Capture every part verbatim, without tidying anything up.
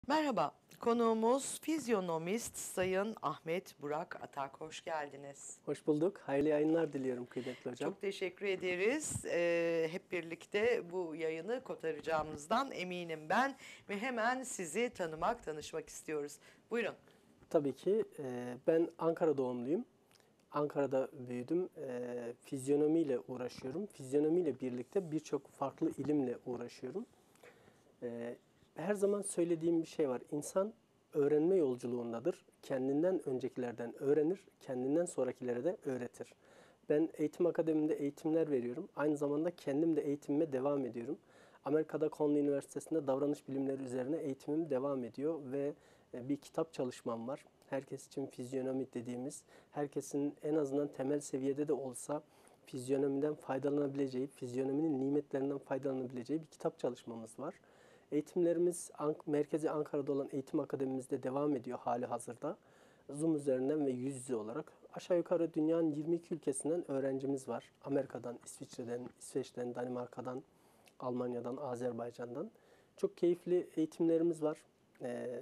Merhaba, konuğumuz fizyonomist Sayın Ahmet Burak Atak. Hoş geldiniz. Hoş bulduk. Hayırlı yayınlar diliyorum kıymetli hocam. Çok teşekkür ederiz. Ee, hep birlikte bu yayını kotaracağımızdan eminim ben ve hemen sizi tanımak, tanışmak istiyoruz. Buyurun. Tabii ki e, ben Ankara doğumluyum. Ankara'da büyüdüm. E, fizyonomiyle uğraşıyorum. Fizyonomiyle birlikte birçok farklı ilimle uğraşıyorum. E, her zaman söylediğim bir şey var. İnsan öğrenme yolculuğundadır. Kendinden öncekilerden öğrenir, kendinden sonrakilere de öğretir. Ben eğitim akademinde eğitimler veriyorum. Aynı zamanda kendim de eğitimime devam ediyorum. Amerika'da Conley Üniversitesi'nde davranış bilimleri üzerine eğitimim devam ediyor ve bir kitap çalışmam var. Herkes için fizyonomi dediğimiz, herkesin en azından temel seviyede de olsa fizyonomiden faydalanabileceği, fizyonominin nimetlerinden faydalanabileceği bir kitap çalışmamız var. Eğitimlerimiz merkezi Ankara'da olan eğitim akademimizde devam ediyor hali hazırda. Zoom üzerinden ve yüz yüze olarak. Aşağı yukarı dünyanın yirmi iki ülkesinden öğrencimiz var. Amerika'dan, İsviçre'den, İsveç'ten, Danimarka'dan, Almanya'dan, Azerbaycan'dan. Çok keyifli eğitimlerimiz var. Ee,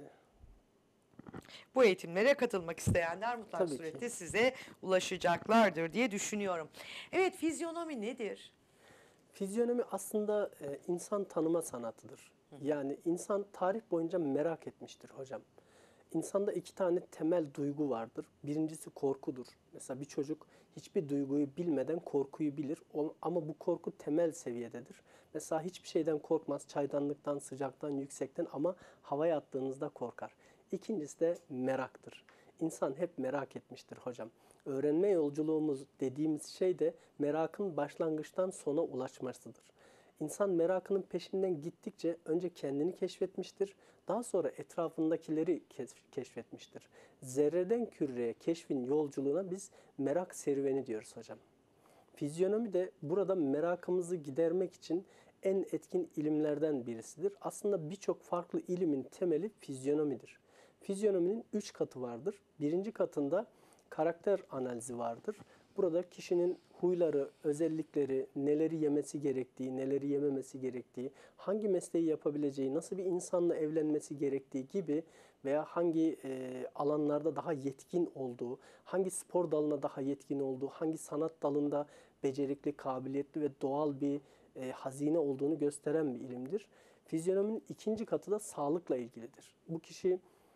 Bu eğitimlere katılmak isteyenler mutlak tabii ki. surette size ulaşacaklardır diye düşünüyorum. Evet, fizyonomi nedir? Fizyonomi aslında e, insan tanıma sanatıdır. Yani insan tarih boyunca merak etmiştir hocam. İnsanda iki tane temel duygu vardır. Birincisi korkudur. Mesela bir çocuk hiçbir duyguyu bilmeden korkuyu bilir. Ama bu korku temel seviyededir. Mesela hiçbir şeyden korkmaz. Çaydanlıktan, sıcaktan, yüksekten ama havaya attığınızda korkar. İkincisi de meraktır. İnsan hep merak etmiştir hocam. Öğrenme yolculuğumuz dediğimiz şey de merakın başlangıçtan sona ulaşmasıdır. İnsan merakının peşinden gittikçe önce kendini keşfetmiştir, daha sonra etrafındakileri keşfetmiştir. Zerreden küreye keşfin yolculuğuna biz merak serüveni diyoruz hocam. Fizyonomi de burada merakımızı gidermek için en etkin ilimlerden birisidir. Aslında birçok farklı ilimin temeli fizyonomidir. Fizyonominin üç katı vardır. Birinci katında karakter analizi vardır. Burada kişinin huyları, özellikleri, neleri yemesi gerektiği, neleri yememesi gerektiği, hangi mesleği yapabileceği, nasıl bir insanla evlenmesi gerektiği gibi veya hangi e, alanlarda daha yetkin olduğu, hangi spor dalına daha yetkin olduğu, hangi sanat dalında becerikli, kabiliyetli ve doğal bir e, hazine olduğunu gösteren bir ilimdir. Fizyonominin ikinci katı da sağlıkla ilgilidir. Bu kişi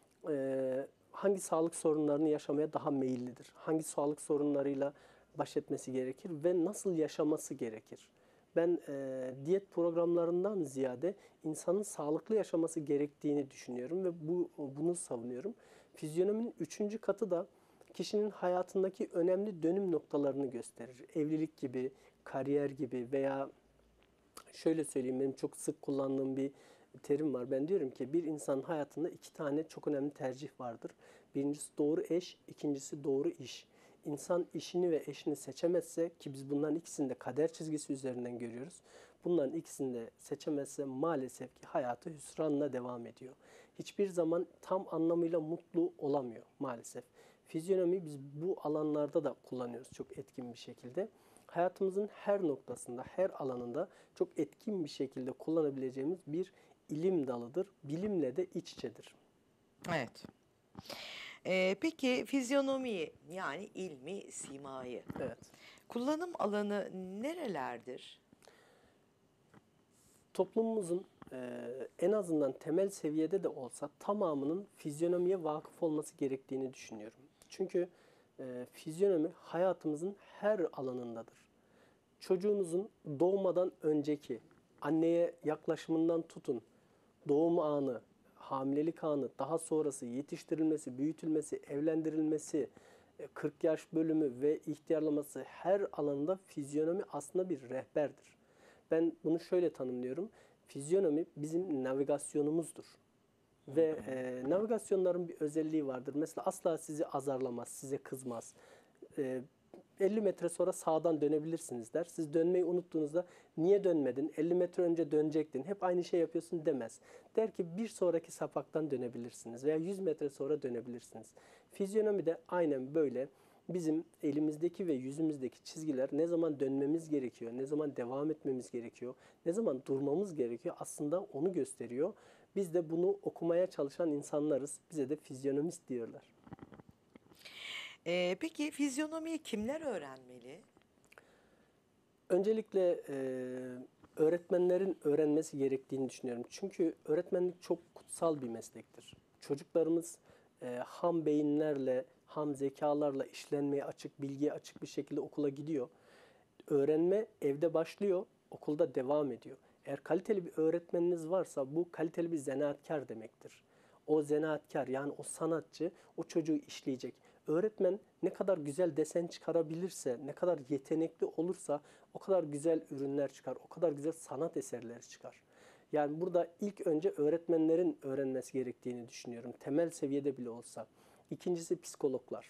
e, hangi sağlık sorunlarını yaşamaya daha meyillidir? Hangi sağlık sorunlarıyla baş etmesi gerekir ve nasıl yaşaması gerekir? Ben e, diyet programlarından ziyade insanın sağlıklı yaşaması gerektiğini düşünüyorum ve bu bunu savunuyorum. Fizyonominin üçüncü katı da kişinin hayatındaki önemli dönüm noktalarını gösterir. Evlilik gibi, kariyer gibi veya şöyle söyleyeyim, benim çok sık kullandığım bir terim var. Ben diyorum ki bir insanın hayatında iki tane çok önemli tercih vardır. Birincisi doğru eş, ikincisi doğru iş. İnsan işini ve eşini seçemezse, ki biz bunların ikisini de kader çizgisi üzerinden görüyoruz. Bunların ikisini de seçemezse maalesef ki hayatı hüsranla devam ediyor. Hiçbir zaman tam anlamıyla mutlu olamıyor maalesef. Fizyonomi biz bu alanlarda da kullanıyoruz çok etkin bir şekilde. Hayatımızın her noktasında, her alanında çok etkin bir şekilde kullanabileceğimiz bir ilim dalıdır. Bilimle de iç içedir. Evet. Ee, peki fizyonomiyi yani ilmi simayı Evet. kullanım alanı nerelerdir? Toplumumuzun e, en azından temel seviyede de olsa tamamının fizyonomiye vakıf olması gerektiğini düşünüyorum. Çünkü e, fizyonomi hayatımızın her alanındadır. Çocuğunuzun doğmadan önceki anneye yaklaşımından tutun, doğum anı, hamilelik anı, daha sonrası yetiştirilmesi, büyütülmesi, evlendirilmesi, kırk yaş bölümü ve ihtiyarlaması her alanda fizyonomi aslında bir rehberdir. Ben bunu şöyle tanımlıyorum. Fizyonomi bizim navigasyonumuzdur. Ve e, navigasyonların bir özelliği vardır. Mesela asla sizi azarlamaz, size kızmaz. E, elli metre sonra sağdan dönebilirsiniz der. Siz dönmeyi unuttuğunuzda niye dönmedin, elli metre önce dönecektin, hep aynı şey yapıyorsun demez. Der ki bir sonraki sapaktan dönebilirsiniz veya yüz metre sonra dönebilirsiniz. Fizyonomi de aynen böyle. Bizim elimizdeki ve yüzümüzdeki çizgiler ne zaman dönmemiz gerekiyor, ne zaman devam etmemiz gerekiyor, ne zaman durmamız gerekiyor aslında onu gösteriyor. Biz de bunu okumaya çalışan insanlarız. Bize de fizyonomist diyorlar. Ee, peki fizyonomiyi kimler öğrenmeli? Öncelikle e, öğretmenlerin öğrenmesi gerektiğini düşünüyorum. Çünkü öğretmenlik çok kutsal bir meslektir. Çocuklarımız e, ham beyinlerle, ham zekalarla işlenmeye açık, bilgiye açık bir şekilde okula gidiyor. Öğrenme evde başlıyor, okulda devam ediyor. Eğer kaliteli bir öğretmeniniz varsa bu kaliteli bir zanaatkar demektir. O zanaatkar yani o sanatçı o çocuğu işleyecek. Öğretmen ne kadar güzel desen çıkarabilirse, ne kadar yetenekli olursa o kadar güzel ürünler çıkar, o kadar güzel sanat eserleri çıkar. Yani burada ilk önce öğretmenlerin öğrenmesi gerektiğini düşünüyorum. Temel seviyede bile olsa. İkincisi psikologlar.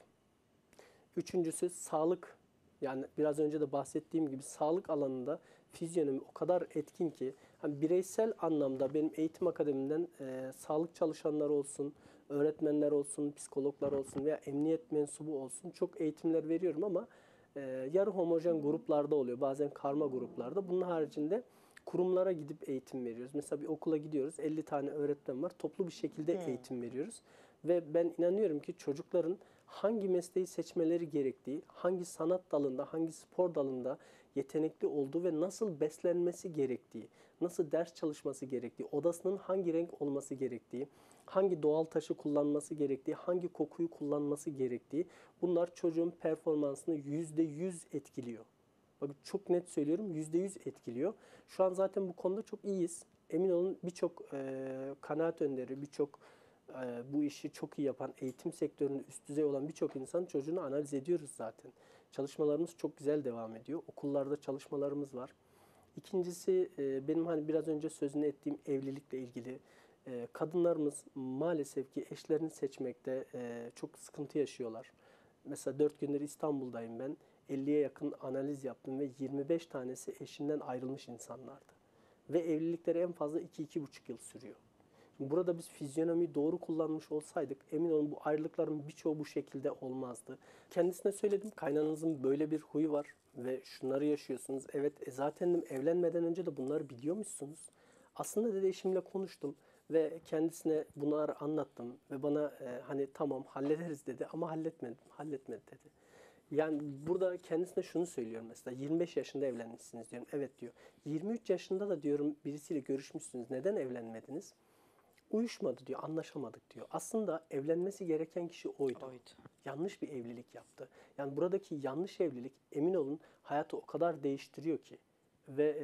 Üçüncüsü sağlık. Yani biraz önce de bahsettiğim gibi sağlık alanında fizyonomi o kadar etkin ki hani bireysel anlamda benim eğitim akademimden e, sağlık çalışanları olsun, öğretmenler olsun, psikologlar olsun veya emniyet mensubu olsun çok eğitimler veriyorum ama e, yarı homojen gruplarda oluyor. Bazen karma gruplarda. Bunun haricinde kurumlara gidip eğitim veriyoruz. Mesela bir okula gidiyoruz. elli tane öğretmen var. Toplu bir şekilde Hmm. eğitim veriyoruz. Ve ben inanıyorum ki çocukların hangi mesleği seçmeleri gerektiği, hangi sanat dalında, hangi spor dalında yetenekli olduğu ve nasıl beslenmesi gerektiği, nasıl ders çalışması gerektiği, odasının hangi renk olması gerektiği, hangi doğal taşı kullanması gerektiği, hangi kokuyu kullanması gerektiği bunlar çocuğun performansını yüzde yüz etkiliyor. Bak çok net söylüyorum yüzde yüz etkiliyor. Şu an zaten bu konuda çok iyiyiz. Emin olun birçok e, kanaat önderi, birçok e, bu işi çok iyi yapan, eğitim sektöründe üst düzey olan birçok insan çocuğunu analiz ediyoruz zaten. Çalışmalarımız çok güzel devam ediyor. Okullarda çalışmalarımız var. İkincisi e, benim hani biraz önce sözünü ettiğim evlilikle ilgili. E, kadınlarımız maalesef ki eşlerini seçmekte e, çok sıkıntı yaşıyorlar. Mesela dört gündür İstanbul'dayım ben. elliye yakın analiz yaptım ve yirmi beş tanesi eşinden ayrılmış insanlardı. Ve evlilikleri en fazla iki iki buçuk yıl sürüyor. Burada biz fizyonomiyi doğru kullanmış olsaydık emin olun bu ayrılıkların birçoğu bu şekilde olmazdı. Kendisine söyledim kaynananızın böyle bir huyu var ve şunları yaşıyorsunuz. Evet e zaten dedim, evlenmeden önce de bunları biliyormuşsunuz. Aslında dedi eşimle konuştum ve kendisine bunları anlattım ve bana e, hani tamam hallederiz dedi ama halletmedim, halletmedi dedi. Yani burada kendisine şunu söylüyorum mesela yirmi beş yaşında evlenmişsiniz diyorum. Evet diyor. yirmi üç yaşında da diyorum birisiyle görüşmüşsünüz. Neden evlenmediniz? Uyuşmadı diyor, anlaşamadık diyor. Aslında evlenmesi gereken kişi oydu. Oydu. Yanlış bir evlilik yaptı. Yani buradaki yanlış evlilik emin olun hayatı o kadar değiştiriyor ki. Ve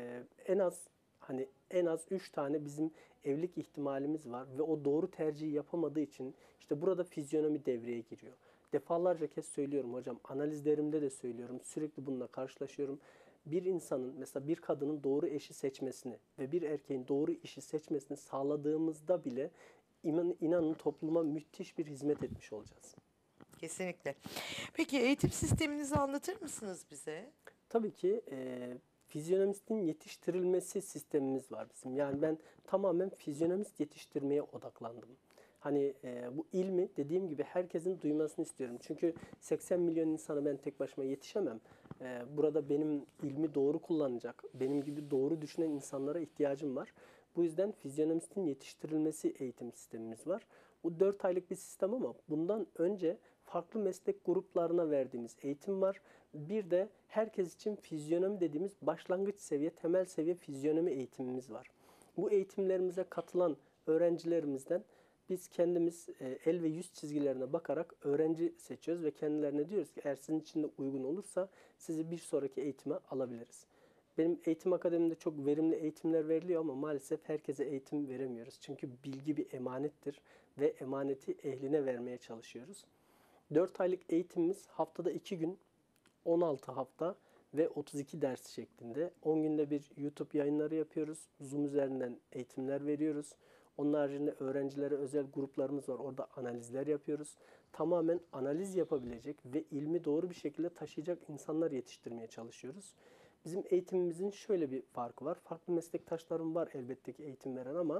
e, en az hani en az üç tane bizim evlilik ihtimalimiz var ve o doğru tercihi yapamadığı için işte burada fizyonomi devreye giriyor. Defalarca kez söylüyorum hocam, analizlerimde de söylüyorum, sürekli bununla karşılaşıyorum. Bir insanın mesela bir kadının doğru eşi seçmesini ve bir erkeğin doğru işi seçmesini sağladığımızda bile inan, inanın topluma müthiş bir hizmet etmiş olacağız. Kesinlikle. Peki eğitim sisteminizi anlatır mısınız bize? Tabii ki e, fizyonomistin yetiştirilmesi sistemimiz var bizim. Yani ben tamamen fizyonomist yetiştirmeye odaklandım. Hani e, bu ilmi dediğim gibi herkesin duymasını istiyorum. Çünkü seksen milyon insana ben tek başıma yetişemem. E, burada benim ilmi doğru kullanacak, benim gibi doğru düşünen insanlara ihtiyacım var. Bu yüzden fizyonomistin yetiştirilmesi eğitim sistemimiz var. Bu dört aylık bir sistem ama bundan önce farklı meslek gruplarına verdiğimiz eğitim var. Bir de herkes için fizyonomi dediğimiz başlangıç seviye, temel seviye fizyonomi eğitimimiz var. Bu eğitimlerimize katılan öğrencilerimizden biz kendimiz e, el ve yüz çizgilerine bakarak öğrenci seçiyoruz ve kendilerine diyoruz ki eğer sizin için de uygun olursa sizi bir sonraki eğitime alabiliriz. Benim eğitim akademimde çok verimli eğitimler veriliyor ama maalesef herkese eğitim veremiyoruz. Çünkü bilgi bir emanettir ve emaneti ehline vermeye çalışıyoruz. dört aylık eğitimimiz haftada iki gün, on altı hafta ve otuz iki ders şeklinde. on günde bir YouTube yayınları yapıyoruz. Zoom üzerinden eğitimler veriyoruz. Onun haricinde öğrencilere özel gruplarımız var. Orada analizler yapıyoruz. Tamamen analiz yapabilecek ve ilmi doğru bir şekilde taşıyacak insanlar yetiştirmeye çalışıyoruz. Bizim eğitimimizin şöyle bir farkı var. Farklı meslektaşlarım var elbette ki eğitim veren ama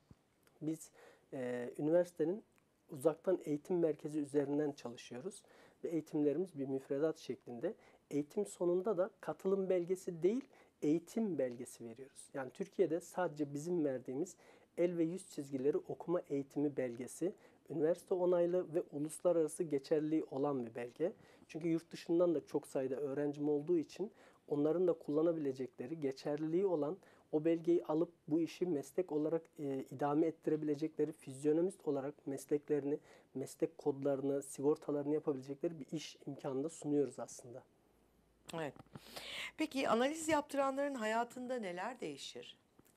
biz e, üniversitenin uzaktan eğitim merkezi üzerinden çalışıyoruz. Ve eğitimlerimiz bir müfredat şeklinde. Eğitim sonunda da katılım belgesi değil, eğitim belgesi veriyoruz. Yani Türkiye'de sadece bizim verdiğimiz El ve yüz çizgileri okuma eğitimi belgesi. Üniversite onaylı ve uluslararası geçerliliği olan bir belge. Çünkü yurt dışından da çok sayıda öğrencim olduğu için onların da kullanabilecekleri, geçerliliği olan o belgeyi alıp bu işi meslek olarak e, idame ettirebilecekleri, fizyonomist olarak mesleklerini, meslek kodlarını, sigortalarını yapabilecekleri bir iş imkanı da sunuyoruz aslında. Evet. Peki analiz yaptıranların hayatında neler değişir?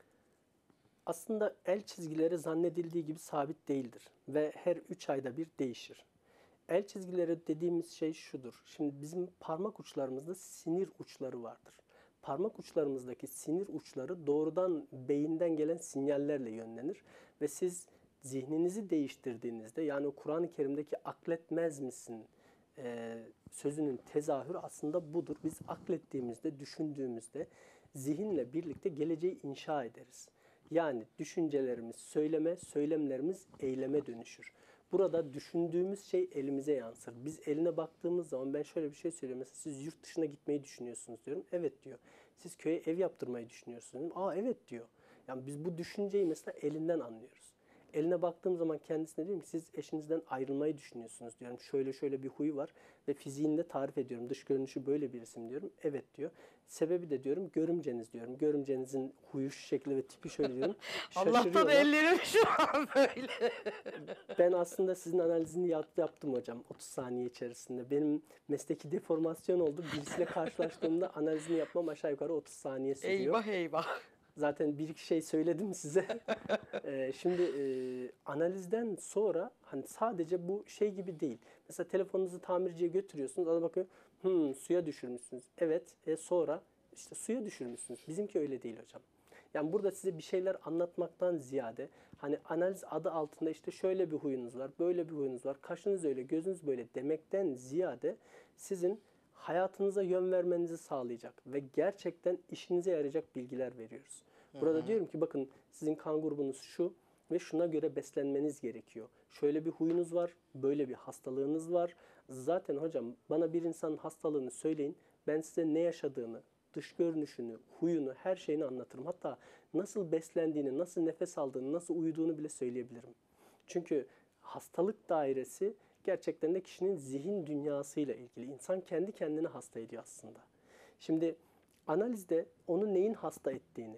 Aslında el çizgileri zannedildiği gibi sabit değildir ve her üç ayda bir değişir. El çizgileri dediğimiz şey şudur. Şimdi bizim parmak uçlarımızda sinir uçları vardır. Parmak uçlarımızdaki sinir uçları doğrudan beyinden gelen sinyallerle yönlenir ve siz zihninizi değiştirdiğinizde, yani o Kur'an-ı Kerim'deki akletmez misin e, sözünün tezahürü aslında budur. Biz aklettiğimizde, düşündüğümüzde zihinle birlikte geleceği inşa ederiz. Yani düşüncelerimiz söyleme, söylemlerimiz eyleme dönüşür. Burada düşündüğümüz şey elimize yansır. Biz eline baktığımız zaman ben şöyle bir şey söylüyorum. Mesela siz yurt dışına gitmeyi düşünüyorsunuz diyorum. Evet diyor. Siz köye ev yaptırmayı düşünüyorsunuz. Aa evet diyor. Yani biz bu düşünceyi mesela elinden anlıyoruz. Eline baktığım zaman kendisine diyorum ki siz eşinizden ayrılmayı düşünüyorsunuz diyorum. Şöyle şöyle bir huyu var ve fiziğini de tarif ediyorum. Dış görünüşü böyle birisi diyorum. Evet diyor. Sebebi de diyorum görümceniz diyorum. Görümcenizin huyu şu şekli ve tipi şöyle diyorum. Allah'tan Şaşırıyorlar. ellerim şu an böyle. Ben aslında sizin analizini yap- yaptım hocam otuz saniye içerisinde. Benim mesleki deformasyon oldu. Birisiyle karşılaştığımda analizini yapmam aşağı yukarı otuz saniye sürüyor. Eyvah eyvah. Zaten bir iki şey söyledim size. Ee, şimdi e, analizden sonra hani sadece bu şey gibi değil. Mesela telefonunuzu tamirciye götürüyorsunuz. Adam bakıyor, hmm, suya düşürmüşsünüz. Evet, e, sonra işte suya düşürmüşsünüz. Bizimki öyle değil hocam. Yani burada size bir şeyler anlatmaktan ziyade hani analiz adı altında işte şöyle bir huyunuz var, böyle bir huyunuz var, kaşınız öyle, gözünüz böyle demekten ziyade sizin hayatınıza yön vermenizi sağlayacak ve gerçekten işinize yarayacak bilgiler veriyoruz. Burada diyorum ki bakın sizin kan grubunuz şu ve şuna göre beslenmeniz gerekiyor. Şöyle bir huyunuz var, böyle bir hastalığınız var. Zaten hocam bana bir insanın hastalığını söyleyin, ben size ne yaşadığını, dış görünüşünü, huyunu, her şeyini anlatırım. Hatta nasıl beslendiğini, nasıl nefes aldığını, nasıl uyuduğunu bile söyleyebilirim. Çünkü hastalık dairesi gerçekten de kişinin zihin dünyasıyla ilgili. İnsan kendi kendini hasta ediyor aslında. Şimdi analizde onu neyin hasta ettiğini,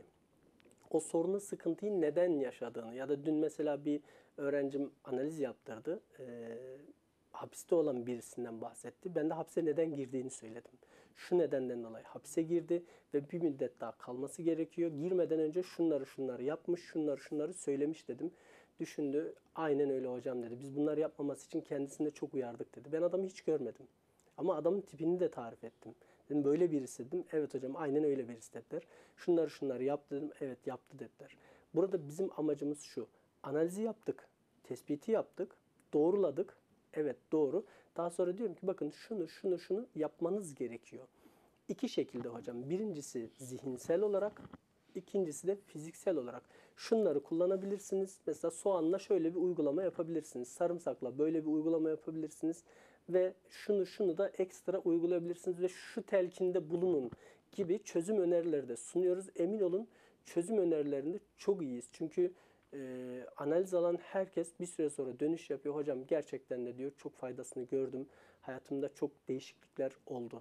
o sorunu, sıkıntıyı neden yaşadığını ya da dün mesela bir öğrencim analiz yaptırdı. Ee, hapiste olan birisinden bahsetti. Ben de hapse neden girdiğini söyledim. Şu nedenden dolayı hapse girdi ve bir müddet daha kalması gerekiyor. Girmeden önce şunları şunları yapmış, şunları şunları söylemiş dedim. Düşündü. Aynen öyle hocam dedi. Biz bunları yapmaması için kendisini de çok uyardık dedi. Ben adamı hiç görmedim. Ama adamın tipini de tarif ettim. Dedim böyle birisi dedim. Evet hocam aynen öyle birisi dediler. Şunları şunları yaptı dedim. Evet yaptı dediler. Burada bizim amacımız şu. Analizi yaptık. Tespiti yaptık. Doğruladık. Evet doğru. Daha sonra diyorum ki bakın şunu şunu şunu yapmanız gerekiyor. İki şekilde hocam. Birincisi zihinsel olarak, ikincisi de fiziksel olarak. Şunları kullanabilirsiniz. Mesela soğanla şöyle bir uygulama yapabilirsiniz. Sarımsakla böyle bir uygulama yapabilirsiniz. Ve şunu şunu da ekstra uygulayabilirsiniz ve şu telkinde bulunun gibi çözüm önerileri de sunuyoruz. Emin olun çözüm önerilerinde çok iyiyiz. Çünkü e, analiz alan herkes bir süre sonra dönüş yapıyor. Hocam gerçekten de diyor çok faydasını gördüm. Hayatımda çok değişiklikler oldu.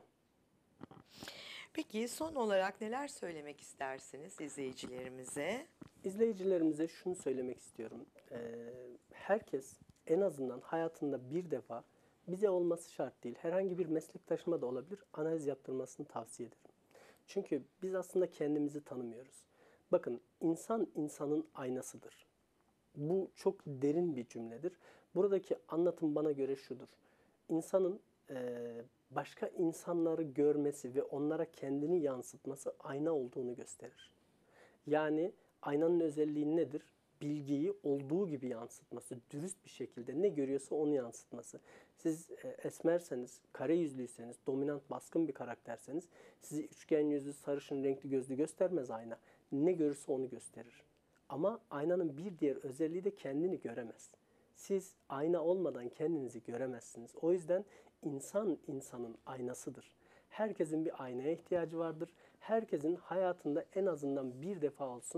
Peki son olarak neler söylemek istersiniz izleyicilerimize? İzleyicilerimize şunu söylemek istiyorum. Ee, herkes en azından hayatında bir defa bize olması şart değil. Herhangi bir meslektaşıma da olabilir. Analiz yaptırmasını tavsiye ederim. Çünkü biz aslında kendimizi tanımıyoruz. Bakın insan insanın aynasıdır. Bu çok derin bir cümledir. Buradaki anlatım bana göre şudur. İnsanın eee, başka insanları görmesi ve onlara kendini yansıtması ayna olduğunu gösterir. Yani aynanın özelliği nedir? Bilgiyi olduğu gibi yansıtması, dürüst bir şekilde ne görüyorsa onu yansıtması. Siz e, esmerseniz, kare yüzlüyseniz, dominant baskın bir karakterseniz sizi üçgen yüzlü, sarışın, renkli gözlü göstermez ayna. Ne görürse onu gösterir. Ama aynanın bir diğer özelliği de kendini göremez. Siz ayna olmadan kendinizi göremezsiniz. O yüzden insan insanın aynasıdır. Herkesin bir aynaya ihtiyacı vardır. Herkesin hayatında en azından bir defa olsun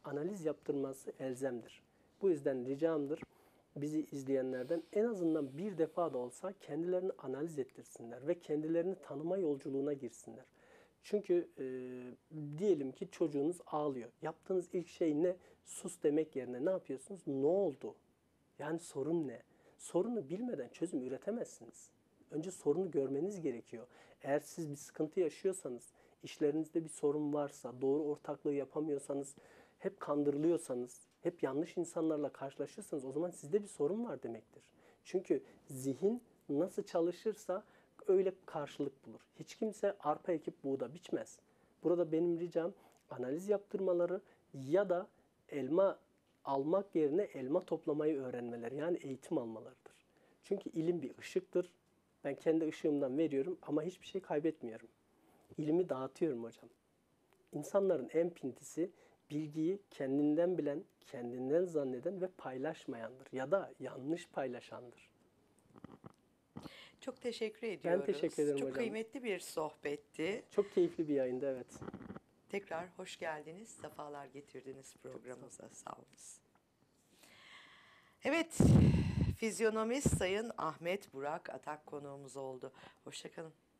analiz yaptırması elzemdir. Bu yüzden ricamdır bizi izleyenlerden en azından bir defa da olsa kendilerini analiz ettirsinler ve kendilerini tanıma yolculuğuna girsinler. Çünkü e, diyelim ki çocuğunuz ağlıyor. Yaptığınız ilk şey ne? Sus demek yerine ne yapıyorsunuz? Ne oldu? Yani sorun ne? Sorunu bilmeden çözüm üretemezsiniz. Önce sorunu görmeniz gerekiyor. Eğer siz bir sıkıntı yaşıyorsanız, işlerinizde bir sorun varsa, doğru ortaklığı yapamıyorsanız, hep kandırılıyorsanız, hep yanlış insanlarla karşılaşırsanız o zaman sizde bir sorun var demektir. Çünkü zihin nasıl çalışırsa öyle karşılık bulur. Hiç kimse arpa ekip buğda biçmez. Burada benim ricam analiz yaptırmaları ya da elma almak yerine elma toplamayı öğrenmeleri, yani eğitim almalarıdır. Çünkü ilim bir ışıktır. Ben kendi ışığımdan veriyorum ama hiçbir şey kaybetmiyorum. İlimi dağıtıyorum hocam. İnsanların en pintisi bilgiyi kendinden bilen, kendinden zanneden ve paylaşmayandır ya da yanlış paylaşandır. Çok teşekkür ediyoruz. teşekkür ederim Çok hocam. kıymetli bir sohbetti. Çok keyifli bir yayındı, evet. Tekrar hoş geldiniz, sefalar getirdiniz programımıza. Sağ olunuz. Evet, fizyonomist Sayın Ahmet Burak Atak konuğumuz oldu. Hoşça kalın.